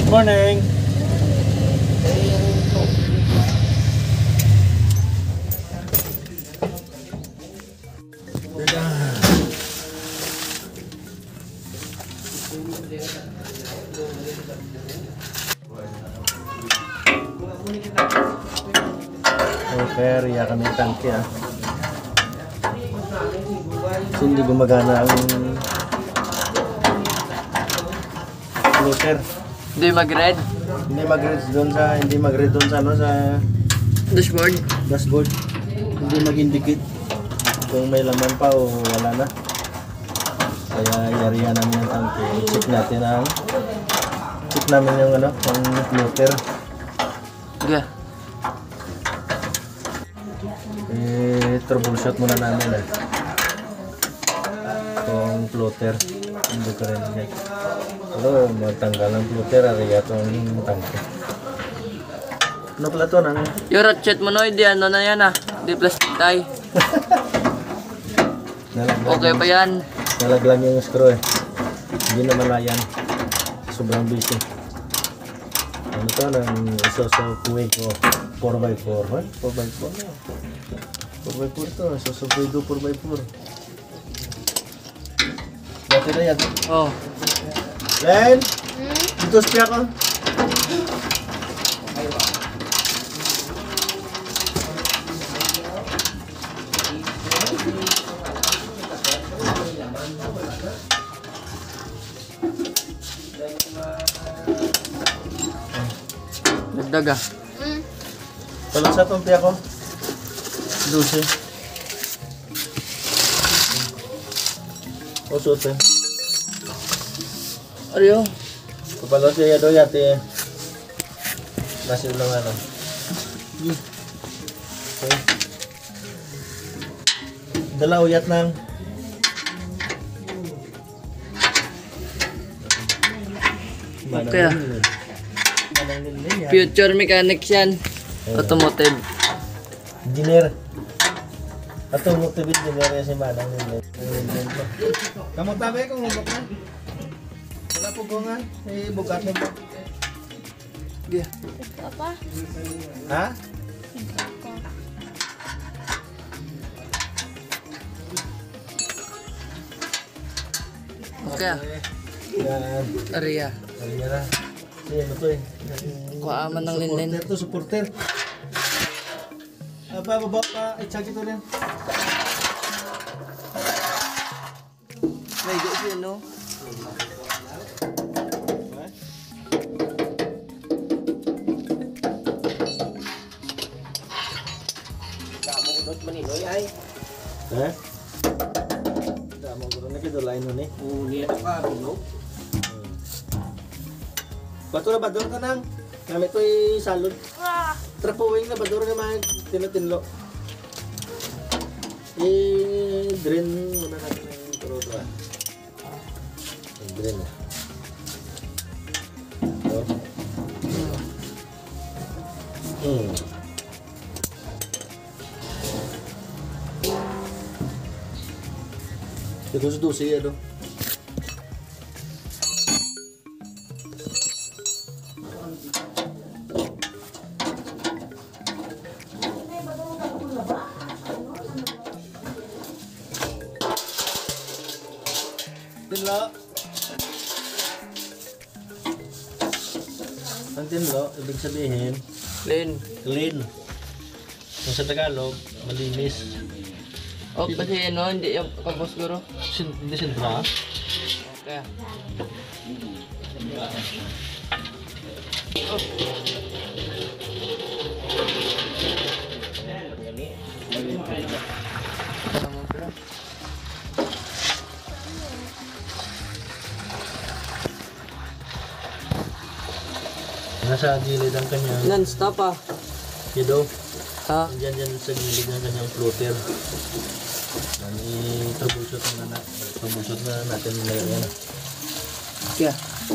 Morning. Okay, riya kami ng tangke ah. Kasi hindi gumagana ang floater. Hindi mag-red? Hindi mag-red doon sa ano sa Dashboard? dashboard. Hindi mag-indicate kung may laman pa o wala na. Kaya yarihan namin yung tangke. Check namin yung ano, yung floater. Yeah. Troubleshoot muna namin itong floater. Hindi ko rin check. Pero matanggal ang floater, ariya itong tangke. Ano pala ito? Yung ratchet mo no, hindi ano na yan ah. Hindi plastic tie. Okay pa yan. Nalaglang yung screw eh. Hindi naman layan. Sobrang busy. Ano ito? Nang isusukuin ko 4x4. 4x4 na. 4x4 ito. Isusukuin ko 4x4. Yati na yati. Oh. Len! Dito siya ko. Dagdag ah. Talang sa itong tiya ko. 12. O suotin. Ano yun? Kapalo siya do yati. Nasi ulang ano. Okay. Dala uyat nang. Okay ah. Future mechanics yan. Automotive. Engineer. Automotive engineer yan si Manang Nilay. Kamu tabi kung hubok na. Wala po bungan. Bugat na po. Yeah. Apa? Ha? Okay ah. Yan. Area. Kaya na. Sige, ano to eh. Kuhaan ng linlin. Supporter to, supporter. Apa, baba pa. I-check ito rin. May gusto yun no? Ha? Damo ko rin nakidulain nun eh. Niya ka, no? Bato na bador ka nang. Kami ito'y salod. Trapuwing na bador naman. Tinatinlo. Drain muna natin ng turoto ah. Drain ah. Ito. Ito sa 12 ano. Tinlo. Ang tinlo, ibig sabihin, Clean. clean. Kung sa Tagalog, malinis. O kasi ano, hindi yung kabos guro. Hindi sintra. Okay ah. Nasa gilid ang kanyang Non-stop ah. kido. Ha? Diyan sa gilid ng kanyang floater. I-troubleshoot na natin ngayon. Yeah.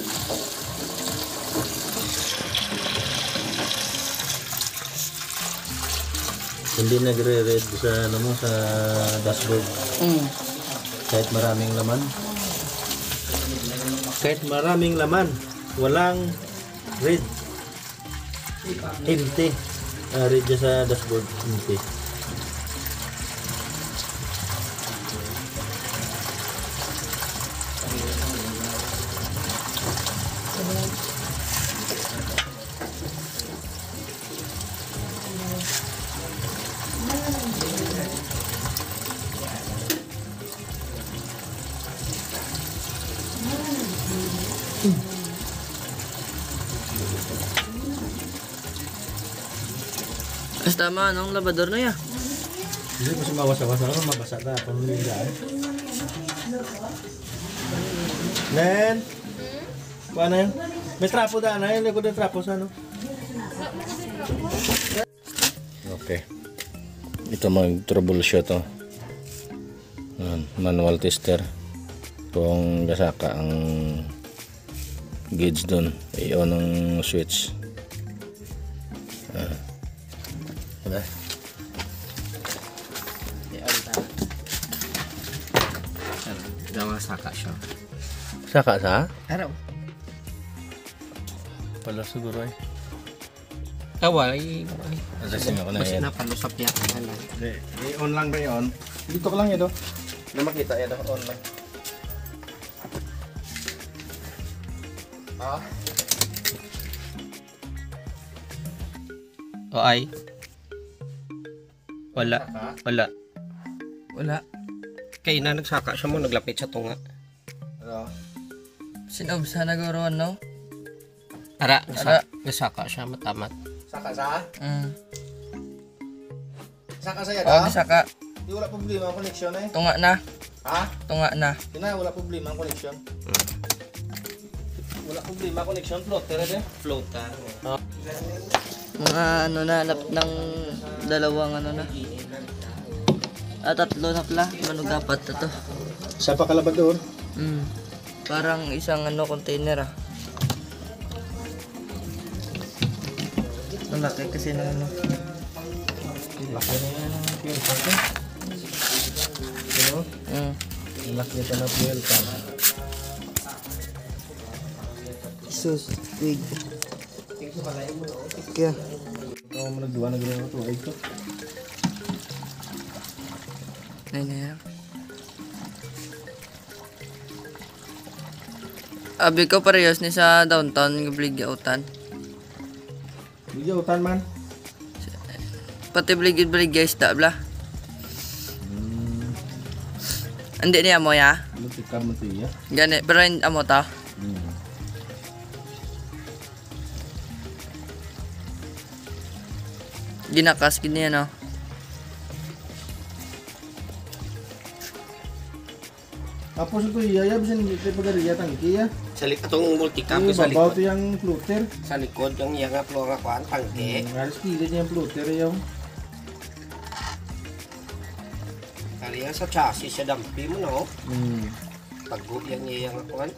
Hindi nagre-red sa ano mo sa dashboard kahit maraming laman. Kahit maraming laman, walang Red. Empty. Red dyan sa dashboard. Empty. Mas tama, anong labador na ya? Hindi kasi mawasa-wasa naman, mabasa na. Pamilindaan. Nen? Paano yun? May trapo daan na yun. Likod ng trapo sa ano? Okay. Ito mag-troubleshoot to. Manual tester. Kung gasaka ang gauge dun. I-on ang switch. Wala. Dawa saka siya. Saka sa? Araw. Pala siguro ay. Away. Adjustin ako na Kasi yan. napalusap niya. I-on lang ba yun? Dito ko lang yun o. Na makita yan o. On lang. O ay. Wala. Wala. Wala. Kaya na nagsaka siya mo, naglapit sa tunga. Ano? Sinob sa nagoroon, no? Ara, Ara. nasaka siya matamat. Saka sa? Saka sa yan Oh, saka. Di wala problema ang connection eh. Tunga na. Ha? Tunga na. Di na, wala problema ang connection. Wala problema ang connection. Floater eh. Floater. Mga ano na, ng dalawang ano na. Tatlo na pala. Manugapat na to. Sa pakalaban doon? Parang isang ano, container ah. Ang laki kasi ng ano. Laki na yan ang fuel tank eh. Ano? Ang laki nito ng fuel tank. Sus, wig. Kaya. Ito mo nagduwa na gano'n ito. Ay ito. Ay na yan. Abi ko parehas ni sa downtown ng Bligautan. Bigyan utan man. Pati bligid-bligay isda bla. Hindi niya mo ya. Lutikar mo ito iya. Gani, pero hindi amo ta. Ginakas gini ano. Tapos ito iya, bisa hindi ito pagariya tangki ya. Sa likod itong multicam Yung sa babaw likod. ito yung floater. Sa likod yung iya nga flora ko ang tangke. Halos kilid niya yung floater yung. Kaya sa chassis sa dampi mo no. Paggo yung iya nga kuhan.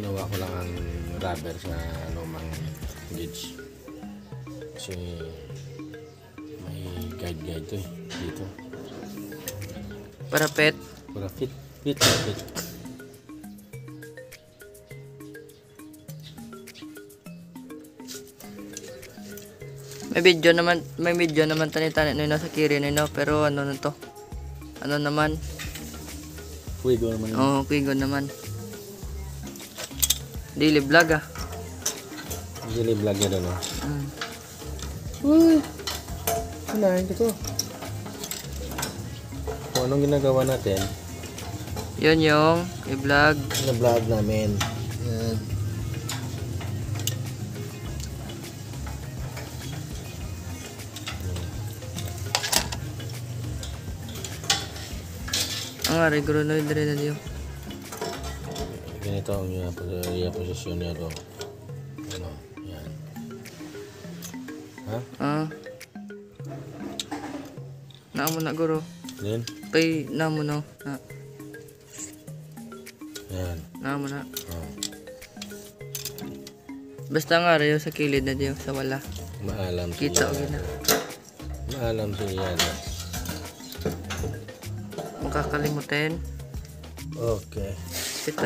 Ginawa ko lang ang rubber sa lumang gauge. Kasi may guide to eh. Dito. Para pet. Para fit. May video naman tani-tani nino sa kiri nino, pero ano na to? Ano naman? Fuego naman yun. Oh, Quigo naman. Daily vlog ah. Daily vlog yan ano. Mm. Uy! Kunain ko to. Kung anong ginagawa natin, Yun yung i-vlog. na-vlog namin. Yan. Ang ari, grunoid rin na diyo. Ganito ang posisyon niya ro. Ano, yan. Ha? Ah. Naamo na guro. Then, Pay naamo no. Na. yan. Naamo na. Oh. Basta nga rin sa kilid na diyo, sa wala. Maalam Kita o gina. Maalam siya yan. Makakalimutin. Okay. Kita.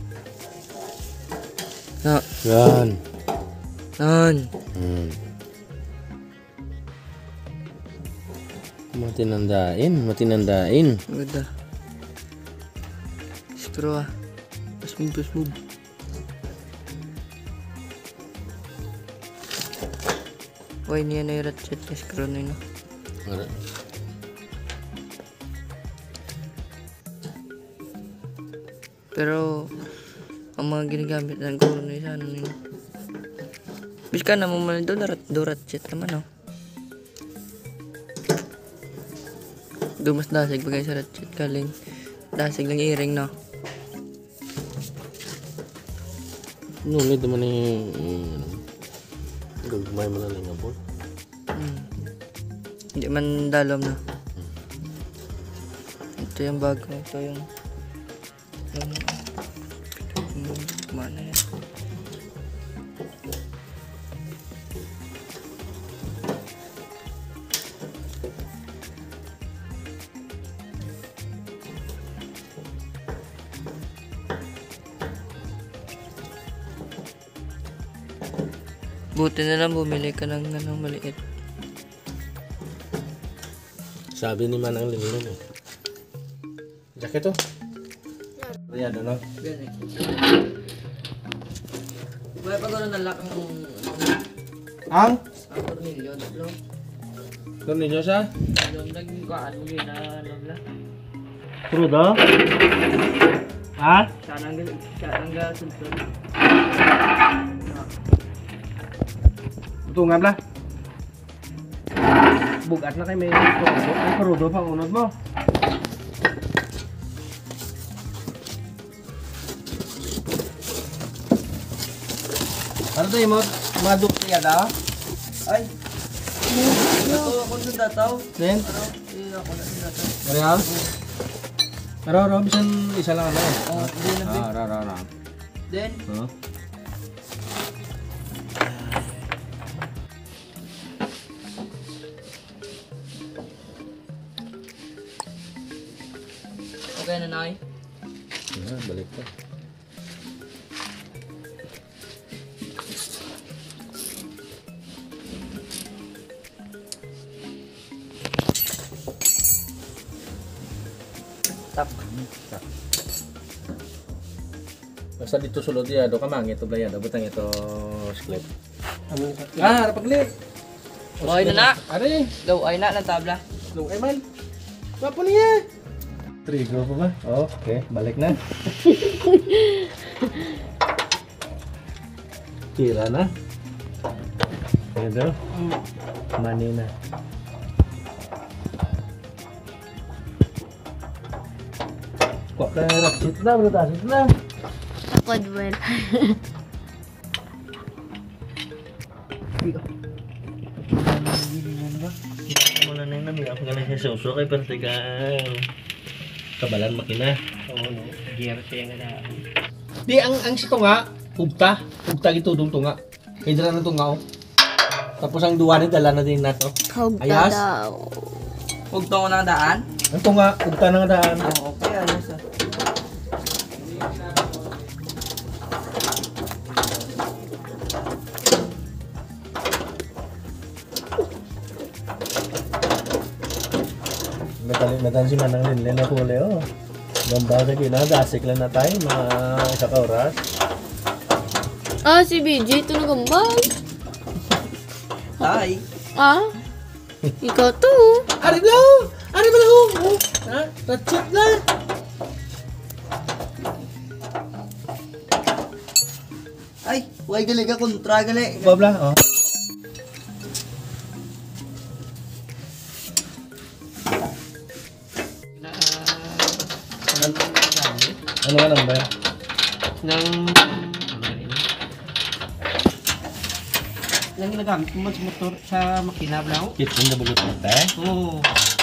Na. Yan. Nan. Matinandain. Ganda. Screw ah. Smooth. Why niya na yung ratchet na screw na yun. Ano? Pero ang mga ginagamit ng guro na isa ano nyo. Bis ka na mo man do ratchet naman oh. Do mas dasig bagay sa ratchet kaling dasig lang iring no. Nulid naman gagmay mo na lang ang ball. Hindi man dalom na. Ito yung bago. Ito yung mana yan. Buti na lang bumili ka ng maliit. Sabi ni Manang Lingling eh. Jacket to? Ayan, ano? Wala pa gano'n nalak Ang? ang tornilyo, no? Doon ninyo siya? Doon nagkaan mo yun na ano na. Crudo? Ha? Siya nang gasunod. Ito nga bla. Bugat na kayo may crudo. May crudo pang unod mo. Ano tayo mo? Maduk siya daw? Ay! Ito ako sa dataw. Then? Ano? Ako na sa dataw. Marial? Pero bisan isa lang ano eh. Oh, hindi na big. Ra. Then, Huh? okay na nay. Balik pa. Tap. Basta dito sulod ya, do kamang ito blaya, do butang ito sklep. Ah, pagli. Okay na na. Are, Low ay na ng tabla. lu ay man. Papo niya. Trigo pa ba? Okay, balik na. Tira na. Ito. Mani na. Kok kaya raksit na, berutasit na. Ako duel. Muna na yung nabi. Ako nga lang siya suso kay Pertigang. Kabalan makina. Oo, no. Gear siya nga na. Di ang sito nga, ugta gitudong tunga. Kay dira na tunga oh. Tapos ang duwa ni dala na din nato. Hugda Ayas. daw. Huwag to ng daan. Ang tunga, ugta na nga daan. Oo, okay. Ayos ah. Metal si Manang Linlen na huli oh. Gamba sa gina, dasik lang na tayo, mga isa ka oras. Ah, si BJ ito nagambal. Ay. Ah? Ikaw to. Ari lang! Ari ba lang oh? Ha? Tatsit na! Ay, huwag gali ka kontra gali. Babla, oh. Ano ka number? Nang nang ginagamit ko man sa motor sa makina blau. Kitchen na bulot mo tayo. Oo.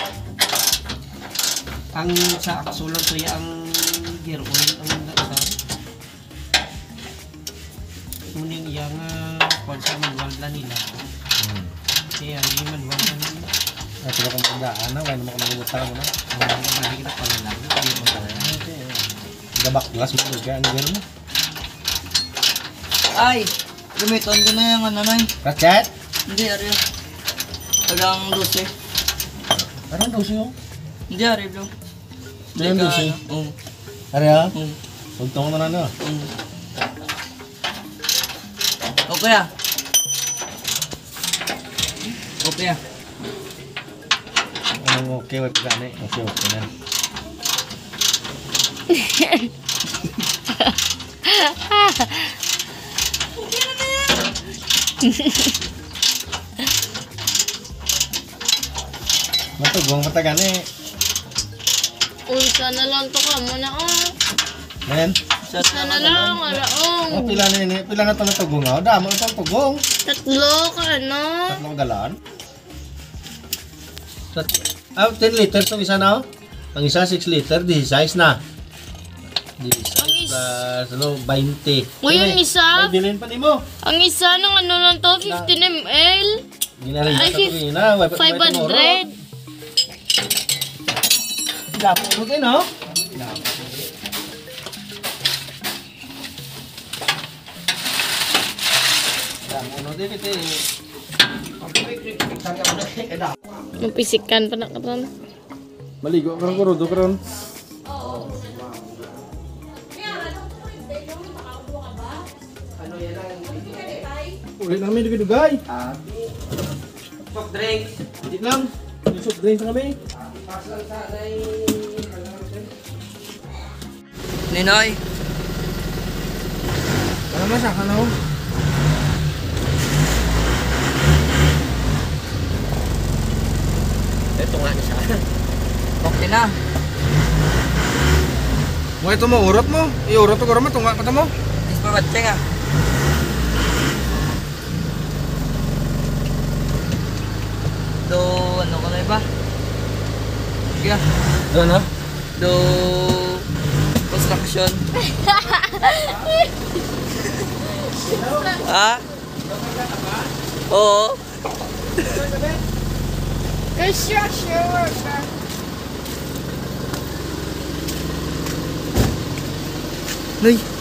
Ang sa akso lang to ang gear oil ang nasa. Muning yang kwan sa manual na nila. Kaya hindi manual na nila. At sila kung magdaan na, wala naman kung nagbubuta mo na. Mali kita pala lang. Hindi mo pala. Gabak glass mo kaya ang gear mo. Ay, gamiton ko na yung ano na yun. Ratchet? Hindi, Aryo. Tagang 12. Anong dosi mo? Hindi, Aryo, bro. Anong dosi? Oo. Ari ha? Oo. Huwag mo na na. Okay ah. Okay ah. Anong okay, wait pa gani? Okay na. Matugong matagani. Uy, sana lang to ka muna oh. Men, Sana lang, alaong. pila na ini, pila na to natugong oh. Damo na tong tugong. Tatlo ka ano? Tatlong galaan. 10 liters ang isa na oh. Ang isa 6 liter, 16 na. 16 plus, 20. Uy, yung isa? Ay, bilhin pa ni mo. Ang isa ng ano lang to, 15 ml. Ginalay Ay, ka ito na. 500. Dapo mo din, no? Dapo mo din, ito Mapisikan pa na karon. Maligo ka rin, kurudo ka rin. Ulit namin dugay-dugay. Soft drinks. Hindi lang. Yung soft drinks na kami. Ninoy. Ano masak, ano? Ito nga isa. Okay na. Mo ito mo, urot mo. Iurot ko rin mo, tunga ka mo. Is pa batse nga. Do, ano ko na iba? Sige ah. Ano? Do, construction. Ha? Oo. Construction worker. Nay,